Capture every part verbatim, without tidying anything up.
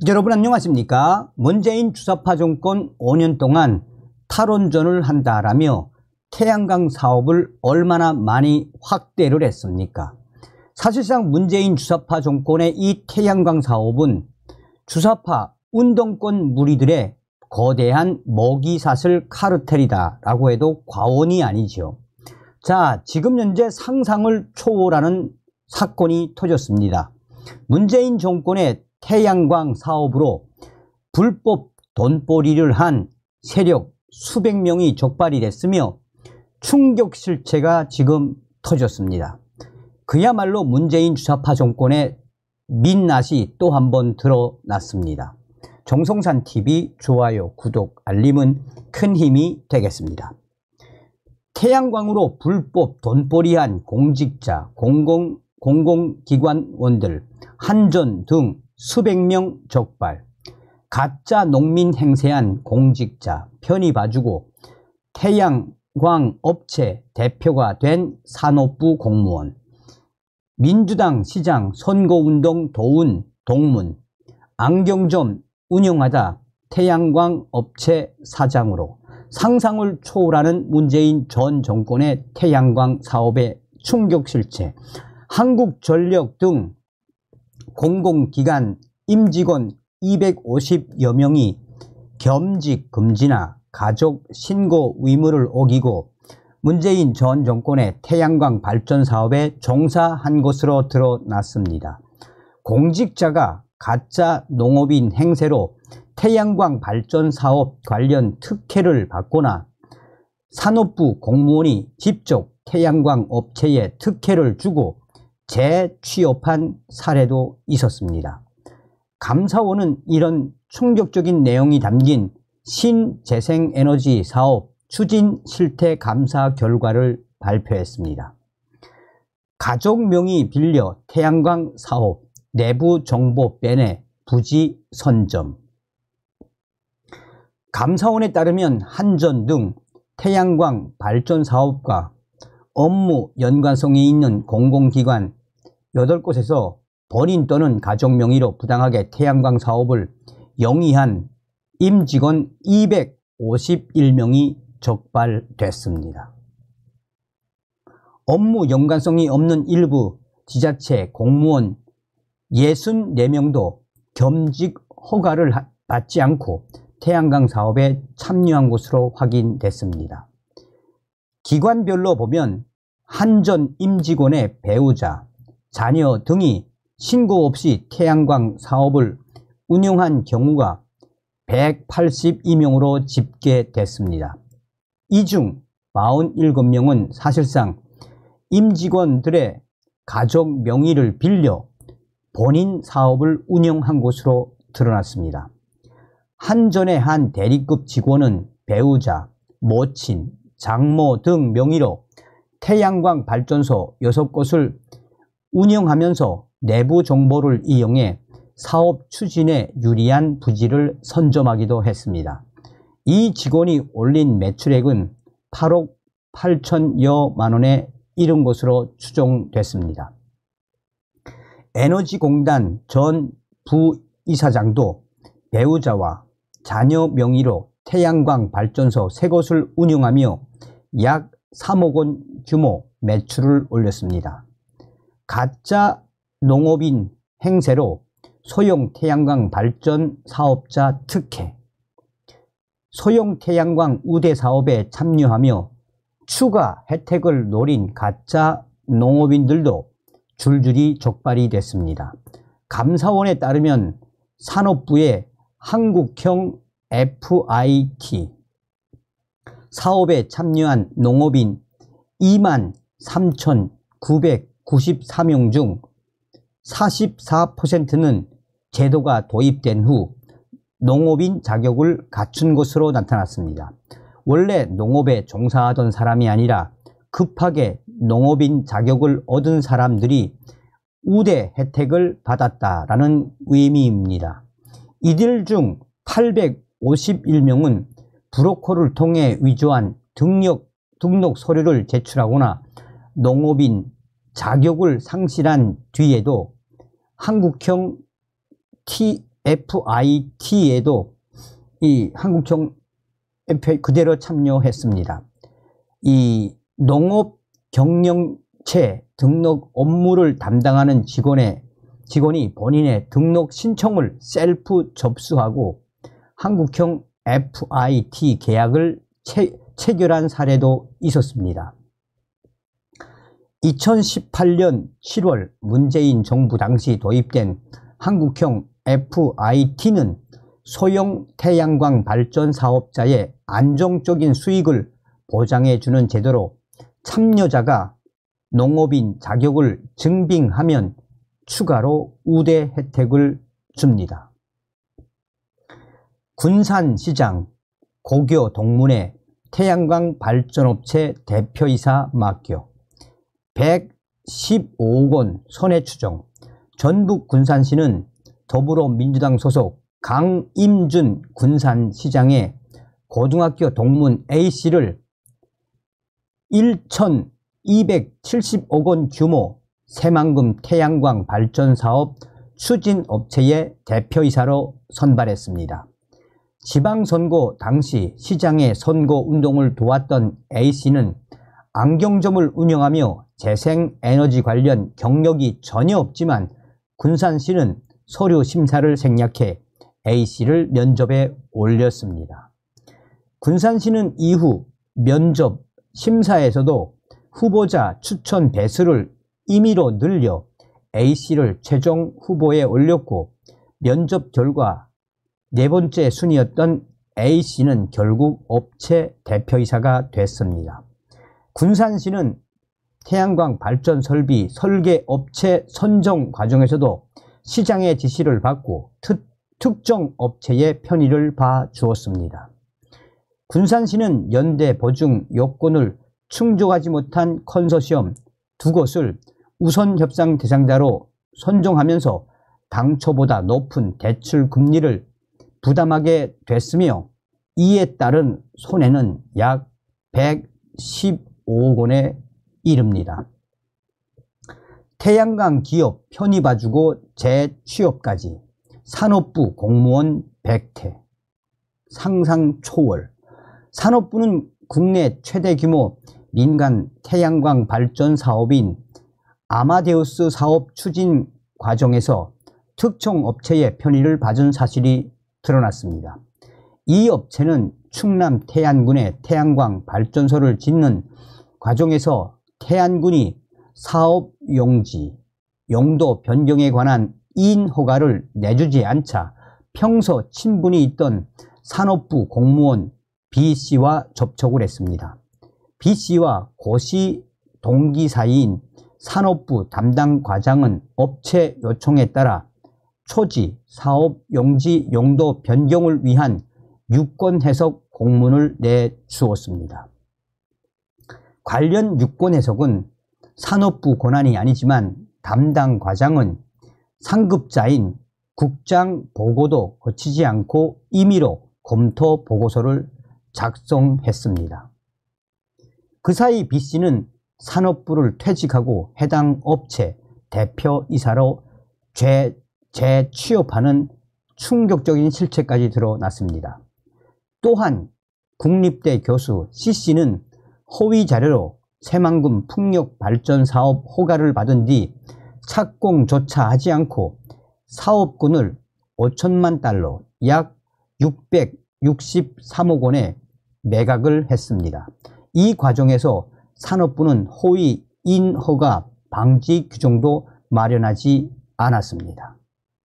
여러분 안녕하십니까? 문재인 주사파 정권 오 년 동안 탈원전을 한다라며 태양광 사업을 얼마나 많이 확대를 했습니까? 사실상 문재인 주사파 정권의 이 태양광 사업은 주사파 운동권 무리들의 거대한 먹이사슬 카르텔이다 라고 해도 과언이 아니죠. 자, 지금 현재 상상을 초월하는 사건이 터졌습니다. 문재인 정권의 태양광 사업으로 불법 돈벌이를 한 세력 수백 명이 적발이 됐으며 충격 실체가 지금 터졌습니다. 그야말로 문재인 주사파 정권의 민낯이 또 한 번 드러났습니다. 정성산티비 좋아요, 구독, 알림은 큰 힘이 되겠습니다. 태양광으로 불법 돈벌이한 공직자, 공공, 공공기관원들, 한전 등 수백 명 적발, 가짜 농민 행세한 공직자 편히 봐주고 태양광 업체 대표가 된 산업부 공무원, 민주당 시장 선거운동 도운 동문, 안경점 운영하다 태양광 업체 사장으로 상상을 초월하는 문재인 전 정권의 태양광 사업의 충격 실체, 한국전력 등 공공기관 임직원 이백오십여 명이 겸직 금지나 가족 신고 의무를 어기고 문재인 전 정권의 태양광 발전 사업에 종사한 것으로 드러났습니다. 공직자가 가짜 농업인 행세로 태양광 발전 사업 관련 특혜를 받거나 산업부 공무원이 직접 태양광 업체에 특혜를 주고 재취업한 사례도 있었습니다. 감사원은 이런 충격적인 내용이 담긴 신재생에너지 사업 추진 실태 감사 결과를 발표했습니다. 가족 명의 빌려 태양광 사업 내부 정보 빼내 부지 선점. 감사원에 따르면 한전 등 태양광 발전 사업과 업무 연관성이 있는 공공기관 여덟 곳에서 본인 또는 가족 명의로 부당하게 태양광 사업을 영위한 임직원 이백오십일 명이 적발됐습니다. 업무 연관성이 없는 일부 지자체 공무원 육십사 명도 겸직 허가를 받지 않고 태양광 사업에 참여한 것으로 확인됐습니다. 기관별로 보면 한전 임직원의 배우자, 자녀 등이 신고 없이 태양광 사업을 운영한 경우가 백팔십이 명으로 집계됐습니다. 이 중 사십칠 명은 사실상 임직원들의 가족 명의를 빌려 본인 사업을 운영한 것으로 드러났습니다. 한전의 한 대리급 직원은 배우자, 모친, 장모 등 명의로 태양광 발전소 여섯 곳을 운영하면서 내부 정보를 이용해 사업 추진에 유리한 부지를 선점하기도 했습니다. 이 직원이 올린 매출액은 팔억 팔천여만 원에 이른 것으로 추정됐습니다. 에너지공단 전 부이사장도 배우자와 자녀 명의로 태양광 발전소 세 곳을 운영하며 약 삼억 원 규모 매출을 올렸습니다. 가짜 농업인 행세로 소형 태양광 발전 사업자 특혜, 소형 태양광 우대 사업에 참여하며 추가 혜택을 노린 가짜 농업인들도 줄줄이 적발이 됐습니다. 감사원에 따르면 산업부의 한국형 에프아이티 사업에 참여한 농업인 이만 삼천구백구십사 명 중 사십사 퍼센트는 제도가 도입된 후 농업인 자격을 갖춘 것으로 나타났습니다. 원래 농업에 종사하던 사람이 아니라 급하게 농업인 자격을 얻은 사람들이 우대 혜택을 받았다라는 의미입니다. 이들 중 팔백오십일 명은 브로커를 통해 위조한 등록, 등록 서류를 제출하거나 농업인 자격을 상실한 뒤에도 한국형 티, 에프아이티에도 이 한국형 에프아이티 그대로 참여했습니다. 이 농업 경영체 등록 업무를 담당하는 직원의 직원이 본인의 등록 신청을 셀프 접수하고 한국형 에프아이티 계약을 체, 체결한 사례도 있었습니다. 이천십팔 년 칠월 문재인 정부 당시 도입된 한국형 에프아이티는 소형 태양광 발전 사업자의 안정적인 수익을 보장해주는 제도로 참여자가 농업인 자격을 증빙하면 추가로 우대 혜택을 줍니다. 군산시장 고교 동문회 태양광 발전업체 대표이사 맡겨 백십오억 원 손해추정. 전북 군산시는 더불어민주당 소속 강임준 군산시장의 고등학교 동문 A씨를 천이백칠십억 원 규모 새만금 태양광 발전사업 추진업체의 대표이사로 선발했습니다. 지방선거 당시 시장의 선거운동을 도왔던 A씨는 안경점을 운영하며 재생에너지 관련 경력이 전혀 없지만 군산시는 서류 심사를 생략해 A씨를 면접에 올렸습니다. 군산시는 이후 면접 심사에서도 후보자 추천 배수를 임의로 늘려 A씨를 최종 후보에 올렸고 면접 결과 네 번째 순위였던 A씨는 결국 업체 대표이사가 됐습니다. 군산시는 태양광 발전 설비 설계 업체 선정 과정에서도 시장의 지시를 받고 특, 특정 업체의 편의를 봐주었습니다. 군산시는 연대 보증 요건을 충족하지 못한 컨소시엄 두 곳을 우선 협상 대상자로 선정하면서 당초보다 높은 대출 금리를 부담하게 됐으며 이에 따른 손해는 약 백십오억 원에 이릅니다. 태양광 기업 편의 봐주고 재취업까지 산업부 공무원 백태 상상 초월. 산업부는 국내 최대 규모 민간 태양광 발전 사업인 아마데우스 사업 추진 과정에서 특정 업체의 편의를 봐준 사실이 드러났습니다. 이 업체는 충남 태안군에 태양광 발전소를 짓는 과정에서 태안군이 사업 용지, 용도 변경에 관한 이인 허가를 내주지 않자 평소 친분이 있던 산업부 공무원 B씨와 접촉을 했습니다. B씨와 고씨 동기 사이인 산업부 담당 과장은 업체 요청에 따라 초지, 사업 용지, 용도 변경을 위한 유권 해석 공문을 내주었습니다. 관련 유권 해석은 산업부 권한이 아니지만 담당 과장은 상급자인 국장 보고도 거치지 않고 임의로 검토 보고서를 작성했습니다. 그 사이 B씨는 산업부를 퇴직하고 해당 업체 대표이사로 재, 재취업하는 충격적인 실체까지 드러났습니다. 또한 국립대 교수 C씨는 허위 자료로 새만금 풍력발전사업 허가를 받은 뒤 착공조차 하지 않고 사업권을 오천만 달러 약 육백육십삼억 원에 매각을 했습니다. 이 과정에서 산업부는 허위 인허가 방지 규정도 마련하지 않았습니다.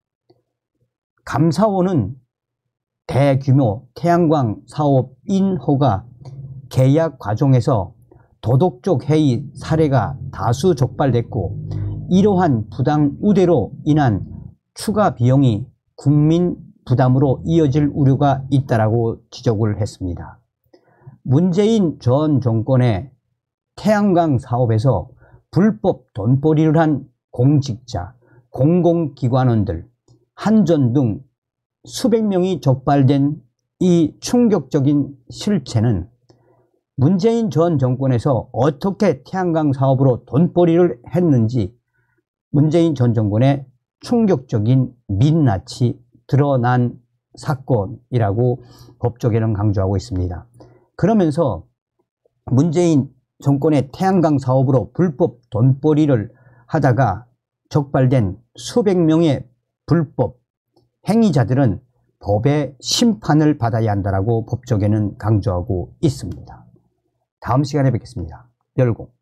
감사원은 대규모 태양광 사업 인허가 계약 과정에서 도덕적 해이 사례가 다수 적발됐고 이러한 부당 우대로 인한 추가 비용이 국민 부담으로 이어질 우려가 있다라고 지적을 했습니다. 문재인 전 정권의 태양광 사업에서 불법 돈벌이를 한 공직자, 공공기관원들, 한전 등 수백 명이 적발된 이 충격적인 실체는 문재인 전 정권에서 어떻게 태양광 사업으로 돈벌이를 했는지 문재인 전 정권의 충격적인 민낯이 드러난 사건이라고 법조계는 강조하고 있습니다. 그러면서 문재인 정권의 태양광 사업으로 불법 돈벌이를 하다가 적발된 수백 명의 불법 행위자들은 법의 심판을 받아야 한다라고 법조계는 강조하고 있습니다. 다음 시간에 뵙겠습니다. 열공.